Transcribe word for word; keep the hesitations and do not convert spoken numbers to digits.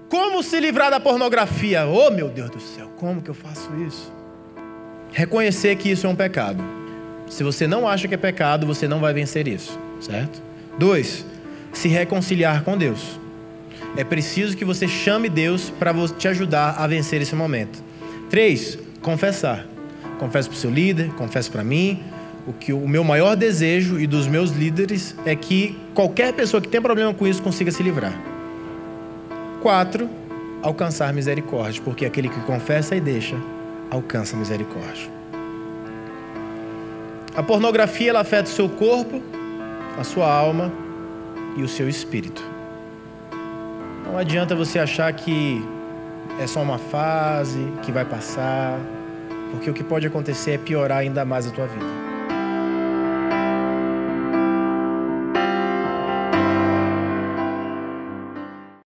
Como se livrar da pornografia? Oh, meu Deus do céu, como que eu faço isso? Reconhecer que isso é um pecado. Se você não acha que é pecado, você não vai vencer isso, certo? Dois, se reconciliar com Deus. É preciso que você chame Deus para te ajudar a vencer esse momento. Três, confessar. Confesse para o seu líder, confesse para mim. O, que, o meu maior desejo e dos meus líderes é que qualquer pessoa que tem problema com isso consiga se livrar. Quatro, alcançar misericórdia, porque aquele que confessa e deixa, alcança misericórdia. A pornografia, ela afeta o seu corpo, a sua alma e o seu espírito. Não adianta você achar que é só uma fase, que vai passar, porque o que pode acontecer é piorar ainda mais a tua vida.